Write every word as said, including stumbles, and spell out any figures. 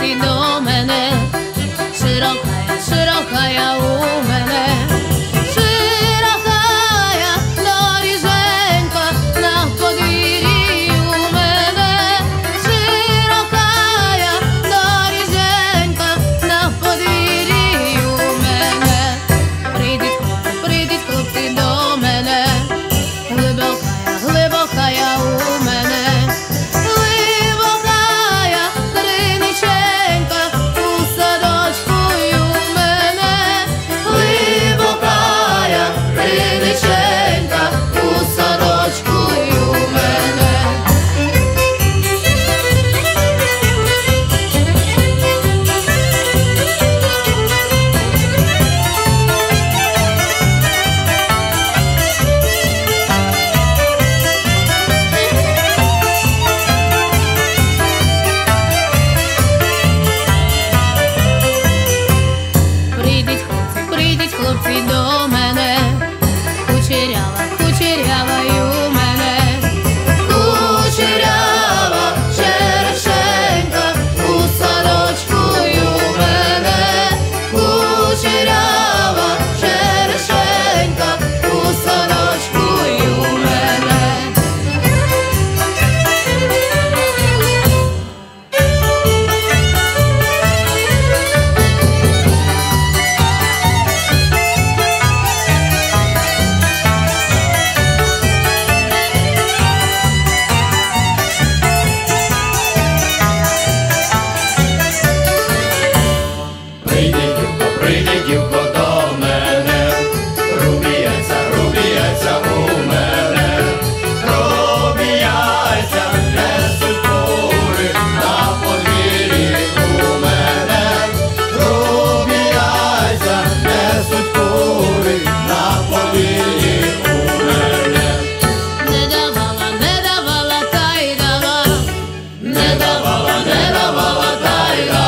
хлопці до мене, широка я, широка я у мене, широка я доріженька на подвір'ї у мене, широка я доріженька на подвір'ї у мене. Прийдіть хлопці, прийдіть хлопці до мене, глибока я, глибока я у мене. Прийдіть хлопці до мене, кучерява, кучерява й у мене, кучерява черешенька у садочку й у мене, кучерява черешенька у садочку й у мене. Прийдіть, дівко, до мене, рубі яйця, рубі яйця у мене, рубі яйця, несуть кури на подвір'ї у мене, рубі яйця, несуть кури на подвір'ї у мене. Не давала, не давала, та й дала, не давала, не давала, та й дала.